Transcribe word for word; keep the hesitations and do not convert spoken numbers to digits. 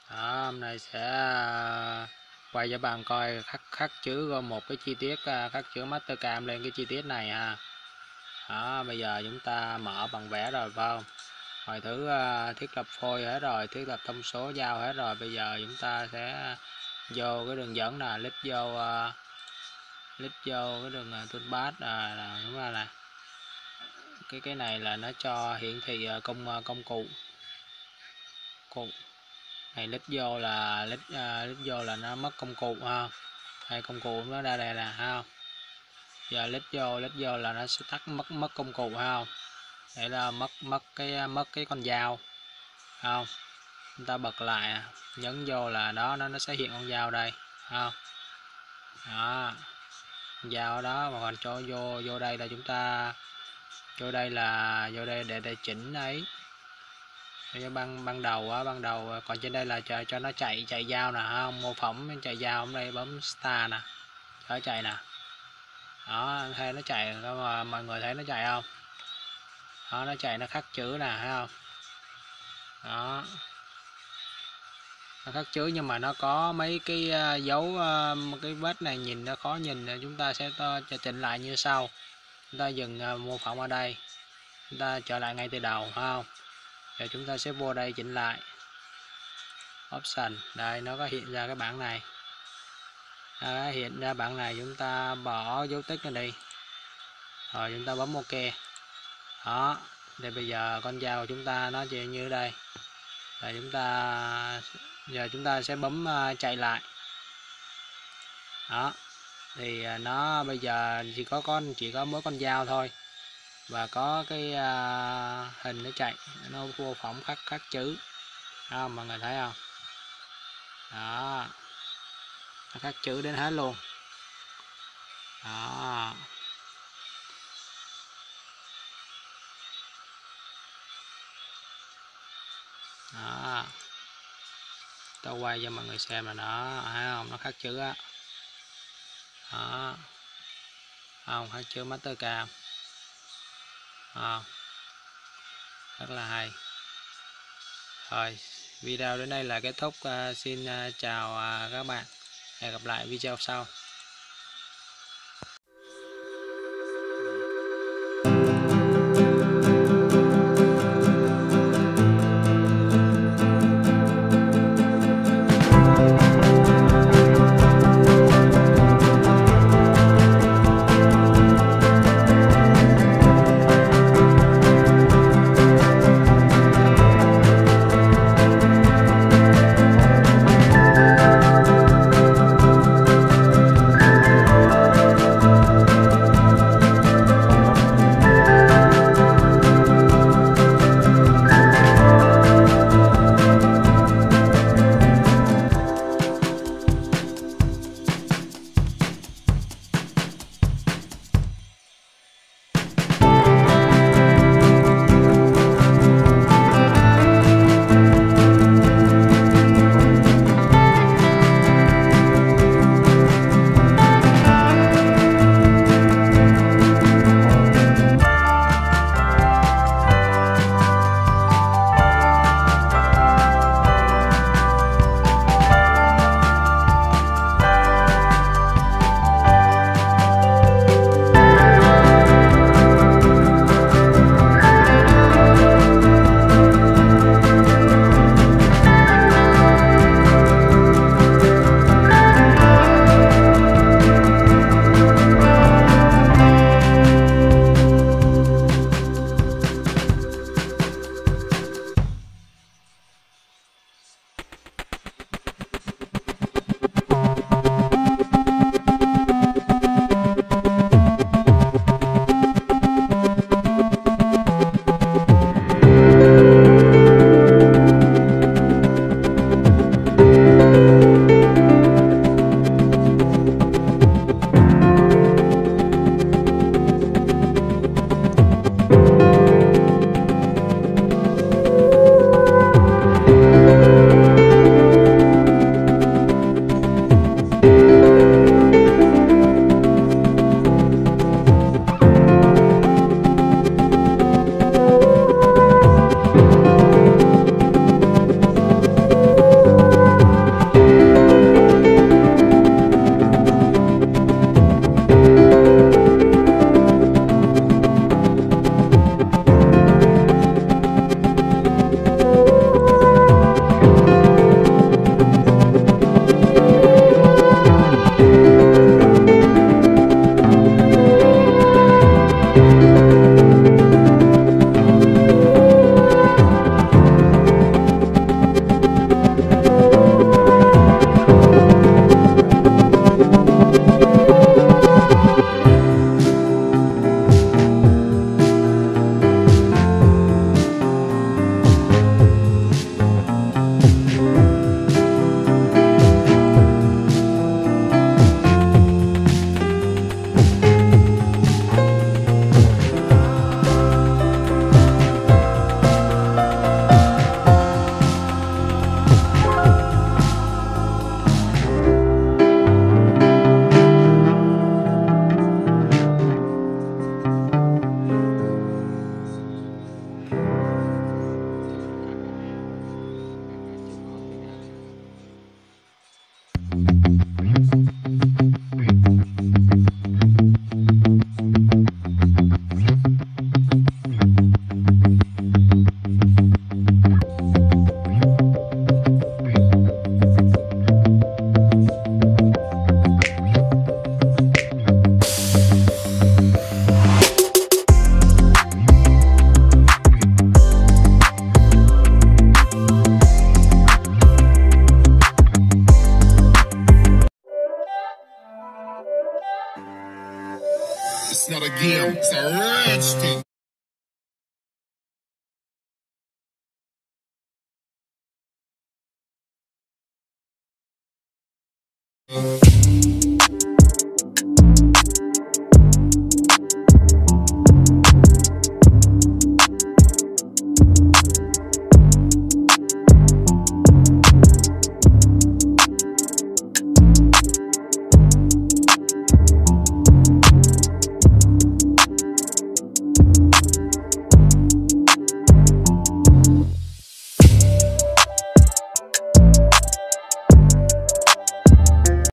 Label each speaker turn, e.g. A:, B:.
A: Đó, hôm nay sẽ à, quay cho bạn coi khắc khắc chữ gồm một cái chi tiết, à, khắc chữ Mastercam lên cái chi tiết này ha. Đó, bây giờ chúng ta mở bằng vẽ rồi phải không? Mọi thứ à, thiết lập phôi hết rồi, thiết lập thông số giao hết rồi. Bây giờ chúng ta sẽ vô cái đường dẫn là lít vô uh, lít vô cái đường uh, toolpath à, là đúng ra là cái cái này là nó cho hiển thị uh, công uh, công cụ cụ này, lít vô là lít uh, lít vô là nó mất công cụ ha, hay công cụ nó ra đây là ha. Giờ lít vô lít vô là nó sẽ tắt mất mất công cụ ha, để là mất mất cái mất cái con dao không. Chúng ta bật lại nhấn vô là đó, nó nó sẽ hiện con dao đây không. Đó, dao ở đó, mà còn cho vô vô đây là chúng ta vô đây là vô đây để để chỉnh ấy cho ban ban đầu á, ban đầu. Còn trên đây là chờ cho nó chạy chạy dao nè không, mô phỏng chạy dao. Ở đây bấm start nè, cho chạy nè. Đó, thấy nó chạy mà mọi người thấy nó chạy không? Đó, nó chạy, nó khắc chữ nè, thấy không? Đó, nó khắc chữ nhưng mà nó có mấy cái uh, dấu uh, cái vết này nhìn nó khó nhìn. Chúng ta sẽ to, chỉnh lại như sau. Chúng ta dừng uh, mô phỏng ở đây, chúng ta trở lại ngay từ đầu không. Rồi chúng ta sẽ vô đây chỉnh lại option, đây nó có hiện ra cái bảng này. Đó, hiện ra bảng này, chúng ta bỏ dấu tích này đi, rồi chúng ta bấm ok. Đó, thì bây giờ con dao của chúng ta nó chỉ như đây là chúng ta giờ chúng ta sẽ bấm uh, chạy lại. Đó, thì uh, nó bây giờ chỉ có con chỉ có mỗi con dao thôi, và có cái uh, hình nó chạy, nó vô phỏng khắc khắc chữ à, mọi người thấy không? Đó, nó khắc chữ đến hết luôn. Đó, đó, tôi quay cho mọi người xem là nó thấy không, nó khắc chữ á. Đó, không, khắc chữ Mastercam. À, rất là hay. Rồi, video đến đây là kết thúc. Uh, xin uh, chào uh, các bạn, hẹn gặp lại video sau.
B: It's not a game, it's a rich thing.